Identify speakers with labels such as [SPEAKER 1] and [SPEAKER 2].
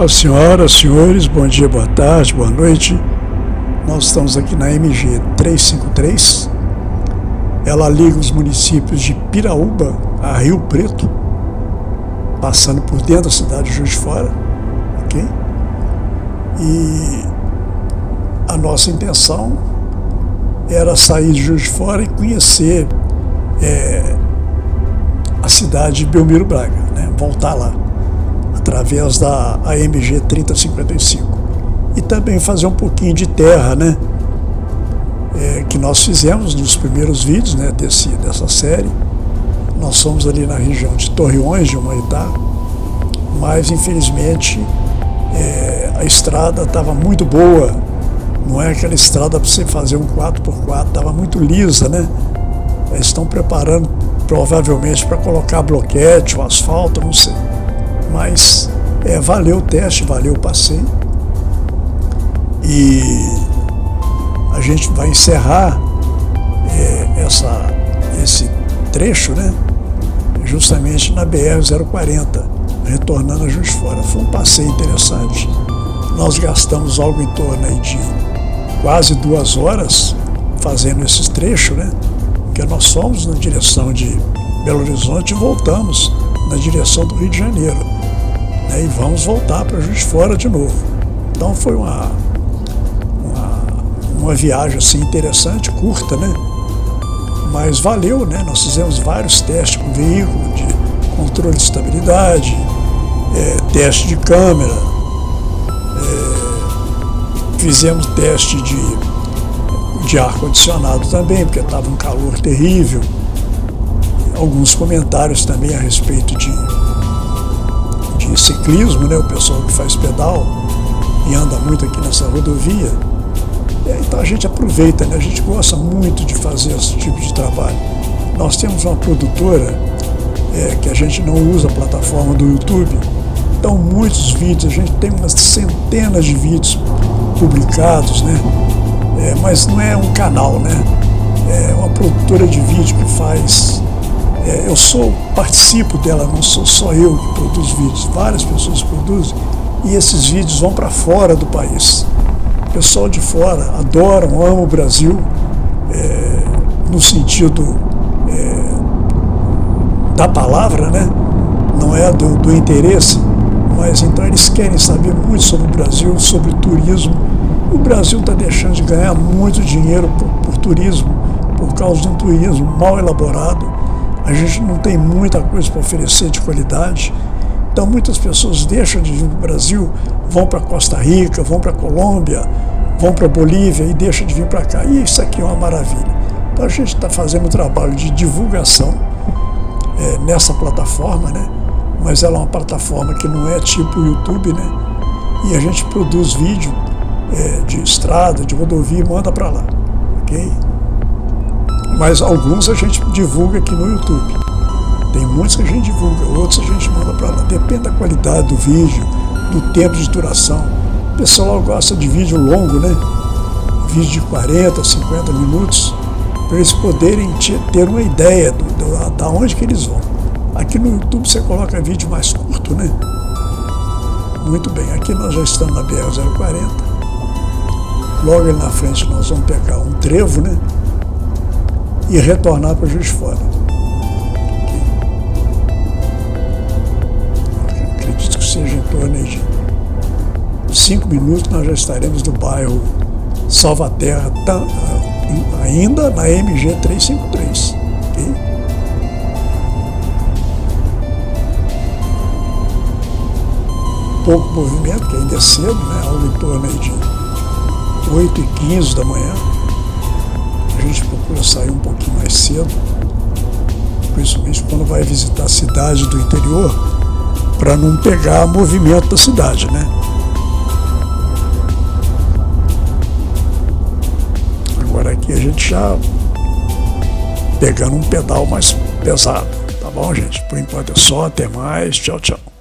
[SPEAKER 1] Olá, senhoras, senhores, bom dia, boa tarde, boa noite. Nós estamos aqui na MG 353. Ela liga os municípios de Piraúba a Rio Preto, passando por dentro da cidade de Juiz de Fora, ok? E a nossa intenção era sair de Juiz de Fora e conhecer a cidade de Belmiro Braga, né? Voltar lá através da AMG 3055 e também fazer um pouquinho de terra, né? Que nós fizemos nos primeiros vídeos, né, dessa série. Nós fomos ali na região de Torreões de Humaitá, mas infelizmente a estrada estava muito boa, não é aquela estrada para você fazer um 4x4, estava muito lisa, né? Eles estão preparando provavelmente para colocar bloquete, o asfalto, não sei. Mas valeu o teste, valeu o passeio. E a gente vai encerrar esse trecho, né, justamente na BR-040, retornando a Juiz de Fora. Foi um passeio interessante. Nós gastamos algo em torno aí de quase 2 horas fazendo esse trecho, né, porque nós fomos na direção de Belo Horizonte e voltamos na direção do Rio de Janeiro, né, e vamos voltar para Juiz de Fora de novo. Então foi uma viagem assim interessante, curta, né? Mas valeu, né? Nós fizemos vários testes com o veículo, de controle de estabilidade, teste de câmera, fizemos teste de ar-condicionado também, porque estava um calor terrível. Alguns comentários também a respeito de ciclismo, né? O pessoal que faz pedal e anda muito aqui nessa rodovia. Então a gente aproveita, né? A gente gosta muito de fazer esse tipo de trabalho. Nós temos uma produtora que a gente não usa a plataforma do YouTube, então muitos vídeos, a gente tem umas centenas de vídeos publicados, né? Mas não é um canal, né? É uma produtora de vídeo que faz. Eu participo dela, não sou só eu que produzo vídeos, várias pessoas produzem, e esses vídeos vão para fora do país. O pessoal de fora adoram, amam o Brasil, no sentido da palavra, né? Não é do interesse, mas então eles querem saber muito sobre o Brasil, sobre o turismo. O Brasil está deixando de ganhar muito dinheiro por turismo, por causa de um turismo mal elaborado. A gente não tem muita coisa para oferecer de qualidade. Então muitas pessoas deixam de vir para o Brasil, vão para Costa Rica, vão para Colômbia, vão para Bolívia e deixam de vir para cá. E isso aqui é uma maravilha. Então a gente está fazendo um trabalho de divulgação nessa plataforma, né? Mas ela é uma plataforma que não é tipo o YouTube, né? E a gente produz vídeo de estrada, de rodovia e manda para lá, ok? Mas alguns a gente divulga aqui no YouTube. Tem muitos que a gente divulga, outros a gente manda para lá. Depende da qualidade do vídeo, do tempo de duração. O pessoal gosta de vídeo longo, né? Vídeo de 40, 50 minutos, para eles poderem ter uma ideia da onde que eles vão. Aqui no YouTube você coloca vídeo mais curto, né? Muito bem, aqui nós já estamos na BR-040. Logo ali na frente nós vamos pegar um trevo, né? E retornar para Juiz de Fora. Acredito que seja em torno de 5 minutos nós já estaremos no bairro Salvaterra, ainda na MG 353. Okay? Pouco movimento, que ainda é cedo, né? Algo em torno aí de 8h15 da manhã. A gente procura sair um pouquinho mais cedo, principalmente quando vai visitar a cidade do interior, para não pegar movimento da cidade, né? Agora aqui a gente já pegando um pedal mais pesado, tá bom, gente? Por enquanto é só, até mais, tchau, tchau.